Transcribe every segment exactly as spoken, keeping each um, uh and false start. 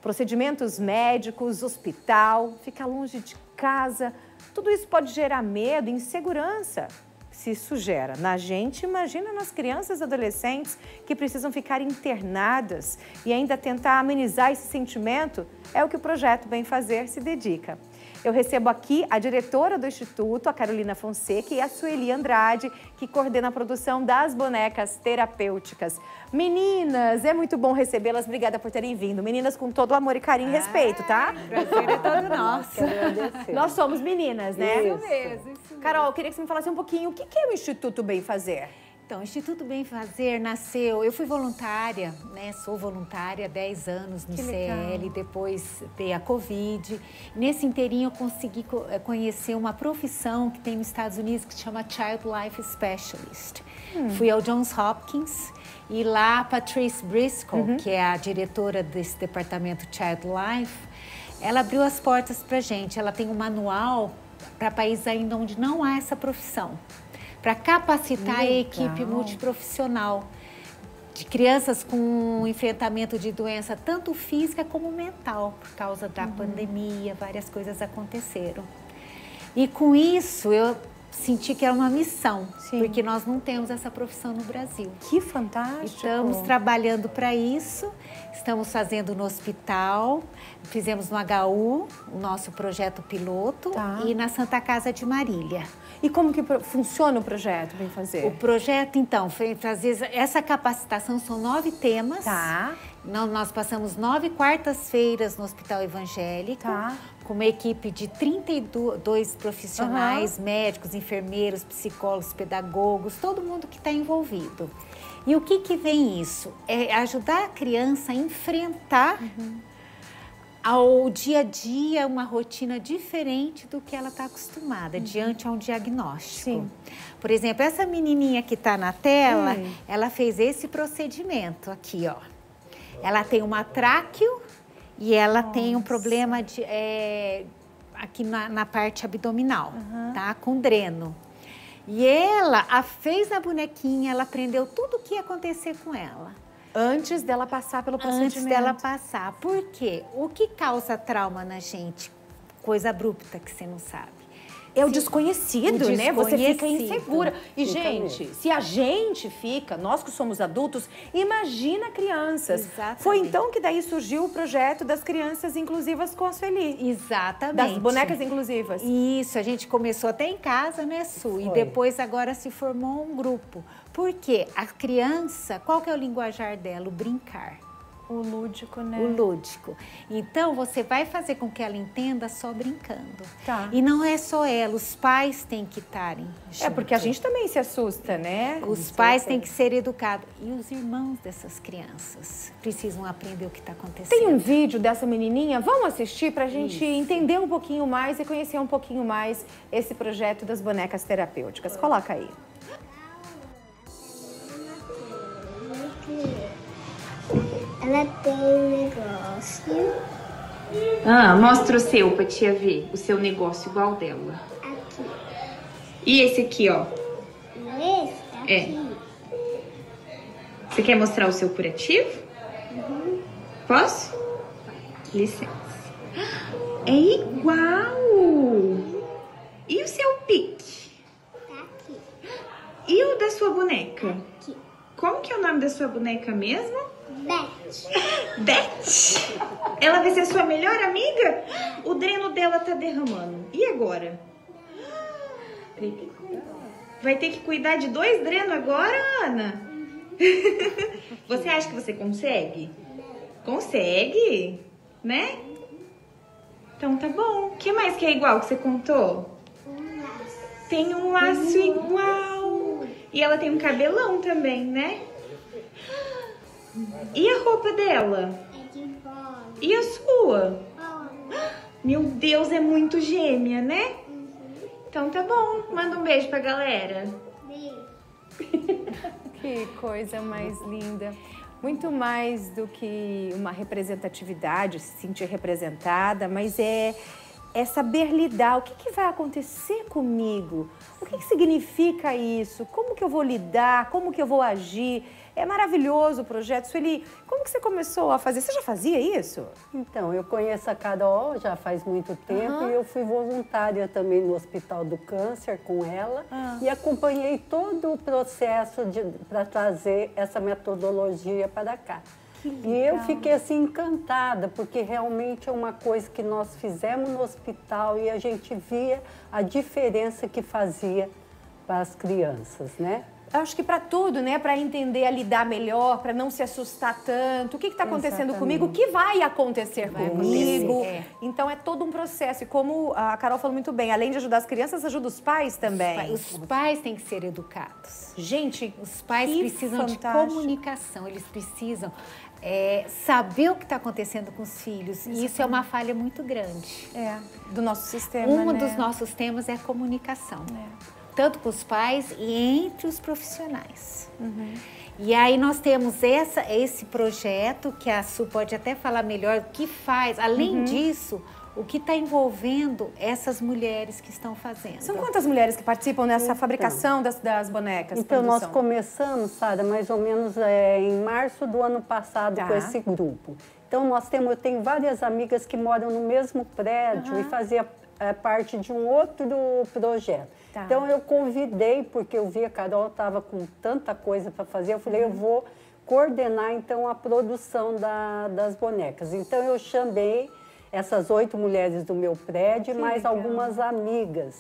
Procedimentos médicos, hospital, ficar longe de casa, tudo isso pode gerar medo e insegurança. Se isso gera na gente, imagina nas crianças e adolescentes que precisam ficar internadas e ainda tentar amenizar esse sentimento, é o que o projeto Bem Fazer se dedica. Eu recebo aqui a diretora do Instituto, a Carolina Fonseca, e a Sueli Andrade, que coordena a produção das bonecas terapêuticas. Meninas, é muito bom recebê-las. Obrigada por terem vindo. Meninas com todo o amor e carinho e respeito, tá? O prazer é todo nosso. Nós somos meninas, né? Isso mesmo, isso mesmo. Carol, eu queria que você me falasse um pouquinho o que é o Instituto Bem Fazer. Então, o Instituto Bem Fazer nasceu, eu fui voluntária, né? Sou voluntária há dez anos no C L, depois veio a Covid. Nesse inteirinho eu consegui conhecer uma profissão que tem nos Estados Unidos que se chama Child Life Specialist. Hum. Fui ao Johns Hopkins e lá a Patrice Briscoe, uhum. que é a diretora desse departamento Child Life, ela abriu as portas pra gente. Ela tem um manual para países ainda onde não há essa profissão, para capacitar Legal. a equipe multiprofissional de crianças com enfrentamento de doença tanto física como mental, por causa da uhum. pandemia, várias coisas aconteceram. E com isso eu senti que era uma missão, Sim. porque nós não temos essa profissão no Brasil. Que fantástico! Estamos trabalhando para isso, estamos fazendo no hospital, fizemos no H U, o nosso projeto piloto, tá. e na Santa Casa de Marília. E como que funciona o projeto Bem Fazer? O projeto, então, foi fazer essa capacitação, são nove temas. Tá. Nós passamos nove quartas-feiras no Hospital Evangélico, tá. com uma equipe de trinta e dois profissionais, uhum. médicos, enfermeiros, psicólogos, pedagogos, todo mundo que está envolvido. E o que que vem isso? É ajudar a criança a enfrentar uhum. ao dia a dia uma rotina diferente do que ela está acostumada, uhum. diante a um diagnóstico. Sim. Por exemplo, essa menininha que está na tela, hum. ela fez esse procedimento aqui, ó. Ela tem uma tráqueo e ela Nossa. tem um problema de, é, aqui na, na parte abdominal, uhum. tá? Com dreno. E ela a fez na bonequinha, ela aprendeu tudo o que ia acontecer com ela. Antes dela passar pelo procedimento. Antes dela passar. Por quê? O que causa trauma na gente? Coisa abrupta que você não sabe. É o se, desconhecido, o né? Você fica insegura. E, fica gente, mesmo. se a gente fica, nós que somos adultos, imagina crianças. Exatamente. Foi então que daí surgiu o projeto das crianças inclusivas com a Sueli. Exatamente. Das bonecas inclusivas. Isso, a gente começou até em casa, né, Su? Foi. E depois agora se formou um grupo. Por quê? A criança, qual que é o linguajar dela? O brincar. O lúdico, né? O lúdico. Então, você vai fazer com que ela entenda só brincando. Tá. E não é só ela, os pais têm que estarem junto. É, porque a gente também se assusta, né? Os pais têm que ser educados. E os irmãos dessas crianças precisam aprender o que está acontecendo. Tem um vídeo dessa menininha? Vamos assistir para a gente Isso. entender um pouquinho mais e conhecer um pouquinho mais esse projeto das bonecas terapêuticas. Coloca aí. Ela tem um negócio. Ah, mostra o seu pra tia ver. O seu negócio igual dela. Aqui. E esse aqui, ó? Esse? Aqui. É. Você quer mostrar o seu curativo? Uhum. Posso? Licença. É igual! E o seu pique? Tá aqui. E o da sua boneca? Aqui. Como que é o nome da sua boneca mesmo? Beth. Beth? Ela vai ser sua melhor amiga? O dreno dela tá derramando. E agora? Vai ter que cuidar de dois drenos agora, Ana? Você acha que você consegue? Consegue? Né? Então tá bom. O que mais que é igual que você contou? Um laço. Tem um laço igual. E ela tem um cabelão também, né? E a roupa dela? É de bola. E a sua? Bola. Meu Deus, é muito gêmea, né? Uhum. Então tá bom. Manda um beijo pra galera. Beijo. Que coisa mais linda. Muito mais do que uma representatividade, se sentir representada, mas é, é saber lidar. O que, que vai acontecer comigo? O que, que significa isso? Como que eu vou lidar? Como que eu vou agir? É maravilhoso o projeto. Sueli, como que você começou a fazer? Você já fazia isso? Então, eu conheço a Carol já faz muito tempo uhum. e eu fui voluntária também no Hospital do Câncer com ela uhum. e acompanhei todo o processo para trazer essa metodologia para cá. E eu fiquei assim encantada, porque realmente é uma coisa que nós fizemos no hospital e a gente via a diferença que fazia para as crianças, né? Acho que para tudo, né? Para entender a lidar melhor, para não se assustar tanto. O que está acontecendo Exatamente. comigo? O que vai acontecer vai comigo? Acontecer, é. Então é todo um processo. E como a Carol falou muito bem, além de ajudar as crianças, ajuda os pais também. Os pais, os pais têm que ser educados. Gente, os pais precisam fantástico. de comunicação, eles precisam é, saber o que está acontecendo com os filhos. E isso é uma falha muito grande. É, do nosso sistema, Um né? dos nossos temas é a comunicação. É. Tanto com os pais e entre os profissionais. Uhum. E aí nós temos essa, esse projeto, que a Su pode até falar melhor, o que faz. Além uhum. disso, o que está envolvendo essas mulheres que estão fazendo. São quantas mulheres que participam nessa então, fabricação das, das bonecas? Então, produção? Nós começamos, Sara, mais ou menos é, em março do ano passado tá. com esse grupo. Então, nós temos, eu tenho várias amigas que moram no mesmo prédio uhum. e fazia é, parte de um outro projeto. Tá. Então, eu convidei, porque eu vi a Carol estava com tanta coisa para fazer, eu falei, uhum. eu vou coordenar, então, a produção da, das bonecas. Então, eu chamei essas oito mulheres do meu prédio, que mais legal. algumas amigas.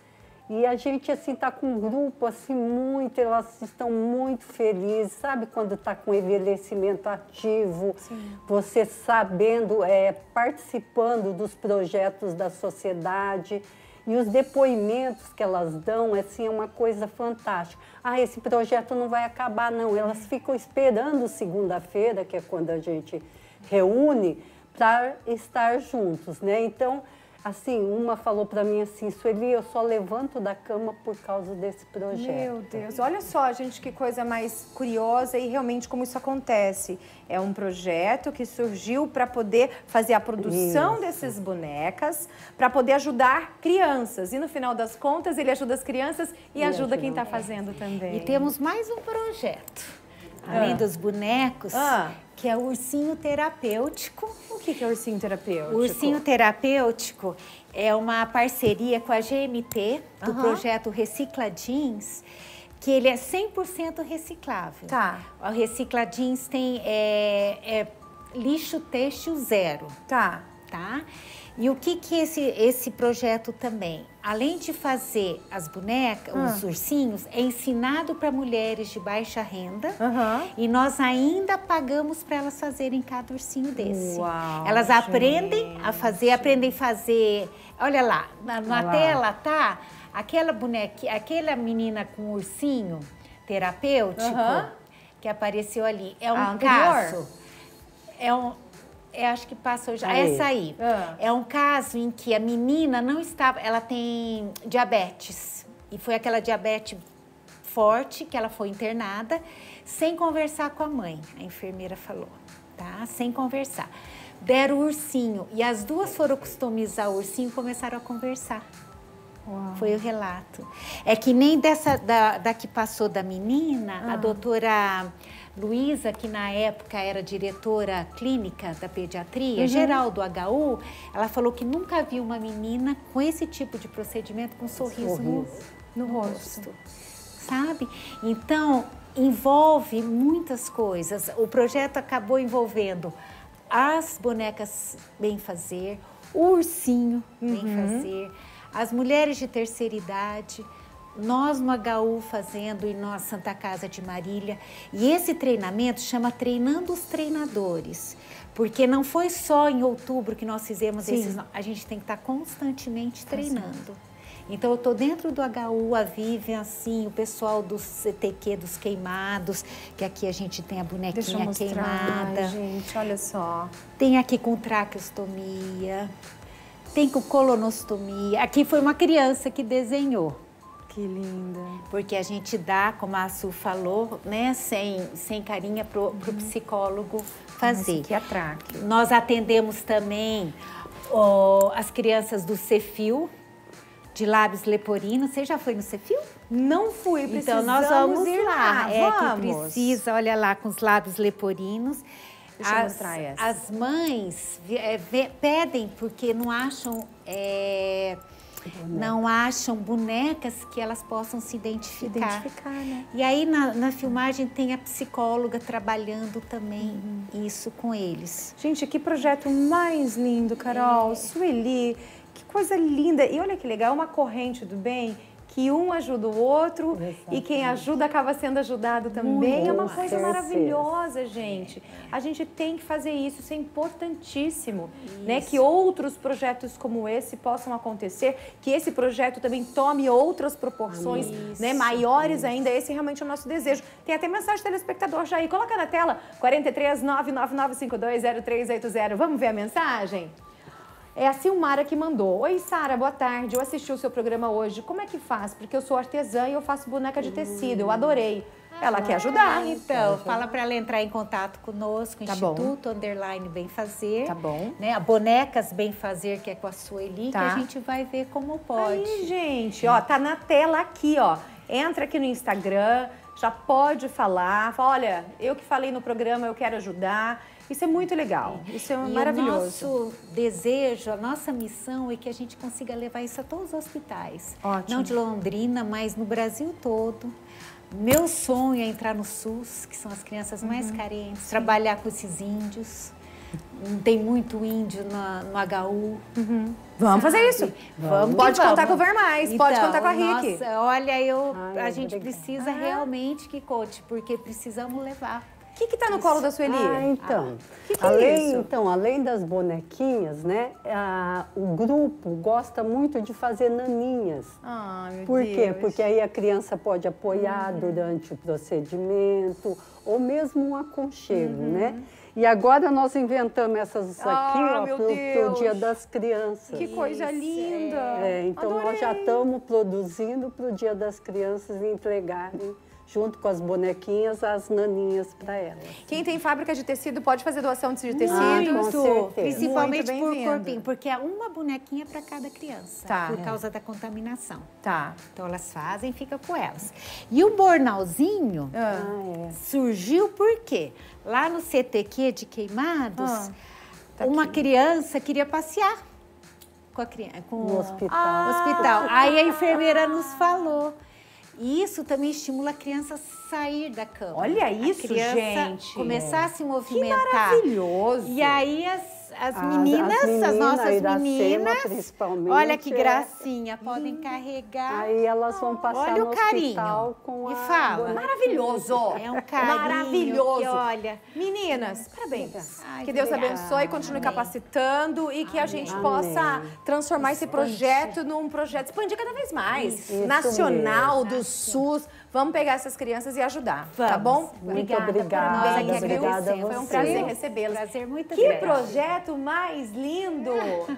E a gente, assim, está com um grupo, assim, muito, elas estão muito felizes, sabe? Quando está com envelhecimento ativo, Sim. você sabendo, é, participando dos projetos da sociedade. E os depoimentos que elas dão, assim, é uma coisa fantástica. Ah, esse projeto não vai acabar, não. Elas ficam esperando segunda-feira, que é quando a gente reúne, para estar juntos, né? Então, assim, uma falou para mim assim, Sueli, eu só levanto da cama por causa desse projeto. Meu Deus, olha só, gente, que coisa mais curiosa e realmente como isso acontece. É um projeto que surgiu para poder fazer a produção isso. desses bonecas, para poder ajudar crianças. E no final das contas, ele ajuda as crianças e, e ajuda quem está fazendo também. E temos mais um projeto, além ah. dos bonecos, ah. que é o ursinho terapêutico. O que é o ursinho terapêutico? O ursinho terapêutico é uma parceria com a G M T, do uhum. projeto Recicla Jeans, que ele é cem por cento reciclável. Tá. O Recicla Jeans tem é, é lixo têxtil zero. Tá. Tá? E o que que esse, esse projeto também? Além de fazer as bonecas, ah. os ursinhos, é ensinado para mulheres de baixa renda uhum. e nós ainda pagamos para elas fazerem cada ursinho desse. Uau, elas gente. aprendem a fazer, aprendem a fazer... Olha lá, na, na Olha tela lá. tá aquela boneca, aquela menina com ursinho terapêutico uhum. que apareceu ali. É um ah, caso... É um... É, acho que passou já. Aí. Essa aí. Ah. É um caso em que a menina não estava... Ela tem diabetes. E foi aquela diabetes forte que ela foi internada sem conversar com a mãe. A enfermeira falou, tá? Sem conversar. Deram o ursinho. E as duas foram customizar o ursinho e começaram a conversar. Uau. Foi o relato. É que nem dessa da, da que passou da menina, ah. a doutora... Luísa, que na época era diretora clínica da pediatria, uhum. geral do H U, ela falou que nunca viu uma menina com esse tipo de procedimento com um sorriso, sorriso. No, no rosto, sabe? Então, envolve muitas coisas. O projeto acabou envolvendo as bonecas bem fazer, o ursinho bem uhum. fazer, as mulheres de terceira idade, nós no H U fazendo e nós Santa Casa de Marília. E esse treinamento chama Treinando os Treinadores, porque não foi só em outubro que nós fizemos Sim. esses... A gente tem que estar constantemente treinando. Então, eu estou dentro do H U, a Vivian, assim, o pessoal do C T Q, dos queimados, que aqui a gente tem a bonequinha Deixa eu mostrar, queimada. Ai, gente, olha só. Tem aqui com traqueostomia, tem com colonostomia. Aqui foi uma criança que desenhou. Que linda. Porque a gente dá, como a Su falou, né, sem, sem carinha para o uhum. psicólogo fazer. Que atraque. Nós atendemos também ó, as crianças do Cefil, de lábios leporinos. Você já foi no Cefil? Não fui, Então precisamos nós vamos ir lá. lá. É Vamos. que precisa, olha lá, com os lábios leporinos. Deixa eu as, mostrar essa. as mães é, vê- pedem porque não acham é, não acham bonecas que elas possam se identificar. Identificar, né? E aí na, na filmagem tem a psicóloga trabalhando também Uhum. isso com eles. Gente, que projeto mais lindo, Carol. É. Sueli, que coisa linda. E olha que legal, uma corrente do bem que um ajuda o outro e quem ajuda acaba sendo ajudado também. É uma Com coisa certeza. maravilhosa, gente. A gente tem que fazer isso, isso é importantíssimo, né? Que outros projetos como esse possam acontecer, que esse projeto também tome outras proporções, né? Maiores ainda. Esse realmente é o nosso desejo. Tem até mensagem de telespectador já aí. Coloca na tela, quarenta e três, nove nove nove cinco dois zero três oito zero. Vamos ver a mensagem? É a Silmara que mandou. Oi, Sara, boa tarde. Eu assisti o seu programa hoje. Como é que faz? Porque eu sou artesã e eu faço boneca de tecido. Eu adorei. Ela quer ajudar. Ah, então, fala para ela entrar em contato conosco, Tá bom. Instituto Underline Bem Fazer. Tá bom. Né? A Bonecas Bem Fazer, que é com a Sueli, Tá. que a gente vai ver como pode. Aí, gente, ó, tá na tela aqui, ó. Entra aqui no Instagram, já pode falar. Fala, olha, eu que falei no programa, eu quero ajudar. Isso é muito legal. Isso é E maravilhoso. o nosso desejo, a nossa missão é que a gente consiga levar isso a todos os hospitais. Ótimo. Não de Londrina, mas no Brasil todo. Meu sonho é entrar no SUS, que são as crianças mais Uhum. carentes, trabalhar com esses índios. Não tem muito índio na- no H U. Vamos fazer isso. Vamos. Pode que contar vamos. com o Vermais, pode Então, contar com a Rick. Nossa, olha, eu, Ai, a gente obrigada. precisa realmente que conte, porque precisamos levar. O que que tá no colo da Sueli? Ah, então. que que é além, isso? Então, além das bonequinhas, né? a- o grupo gosta muito de fazer naninhas. Ah, meu Por quê? Deus. Porque aí a criança pode apoiar durante o procedimento ou mesmo um aconchego, né? E agora nós inventamos essas aqui, Ah, ó, meu pro, Deus. pro Dia das Crianças. Que coisa linda. É, então nós já Adorei. estamos produzindo para o Dia das Crianças entregarem, junto com as bonequinhas, as naninhas para elas. Quem tem fábrica de tecido pode fazer doação de tecido. Ah, com certeza. Principalmente Muito por bem-vindo. corpinho, porque é uma bonequinha para cada criança, Tá. por causa da contaminação. Tá. Então elas fazem e fica com elas. E o bornalzinho Ah. Ah, é. surgiu por quê? Lá no C T Q de Queimados, Ah, tá uma aqui. criança queria passear com a criança, com No hospital. no hospital. Aí a enfermeira nos falou. E isso também estimula a criança a sair da cama. Olha A isso, criança gente. começar a se Que movimentar. maravilhoso. E aí as, as As- meninas, as as, meninas, nossas Iracema, meninas, principalmente, olha que é. gracinha, podem carregar. Aí elas vão passar Olha no o carinho. hospital com E a fala. bonequinha. Maravilhoso. É um carinho Maravilhoso. que, olha, Meninas, parabéns. Ai, que Deus obrigada. abençoe, continue Amém. capacitando e que a gente Amém. possa transformar esse projeto num projeto, expandir cada vez mais. Isso Nacional, mesmo. do SUS. Vamos pegar essas crianças e ajudar, tá Vamos. bom? Muito Obrigada, obrigada, nós aqui obrigada a agradecemos. Foi um você. prazer recebê-las. Prazer muito Que grande. projeto mais lindo!